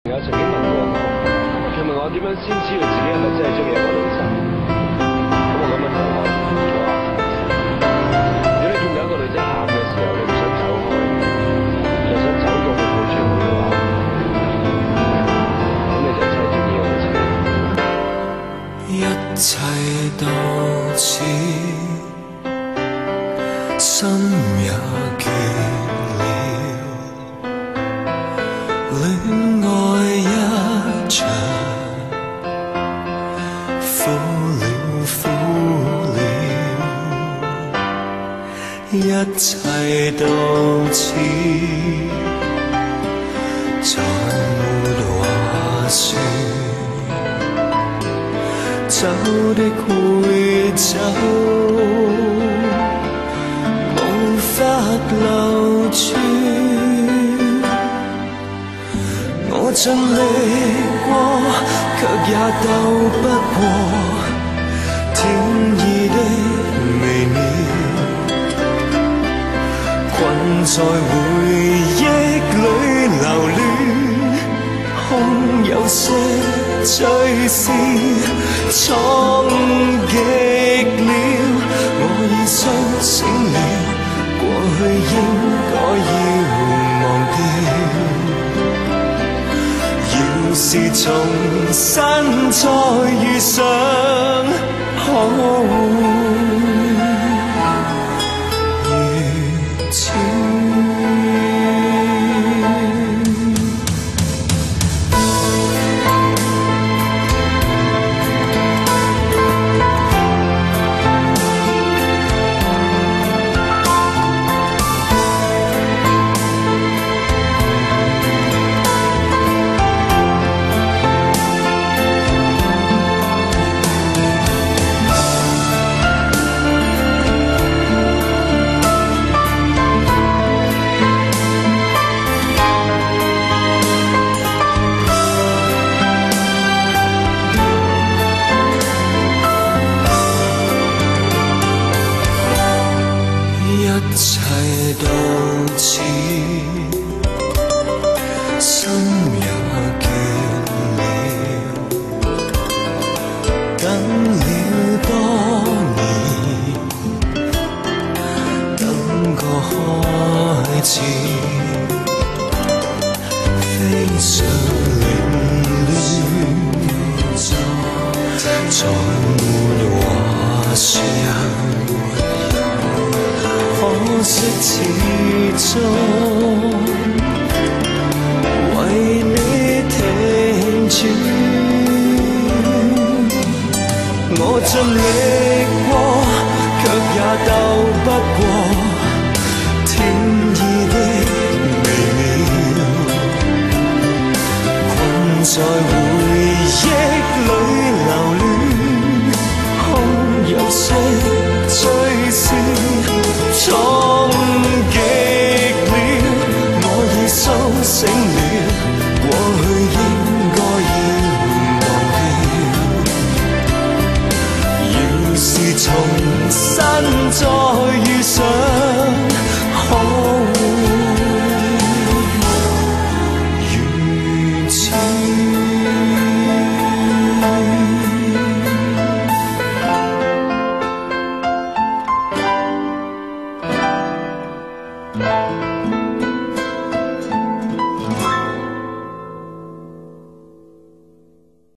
有曾經問過我，佢問我點樣先知道自己係咪真係中意一個女仔？咁我咁樣同我話：如果你見到一個女仔喊嘅時候，你唔想走開，又想走過去抱住佢嘅話，咁你就真係中意個女仔。 一切到此，心也倦了。戀愛一場，苦了苦了，一切到此，再沒話說。走的會走，無法留住。我盡力過，卻也鬥不過天意的微妙，困在回憶裏流連，空有些最是衝擊了。我已甦醒了，過去應該要忘掉。要是重新再遇上，好如此。一切到此，心也倦了。等了多年，等個開始，飛上凌亂，再沒話說。可惜始終為你停住，我盡力過，卻也鬥不過天意的微妙，困在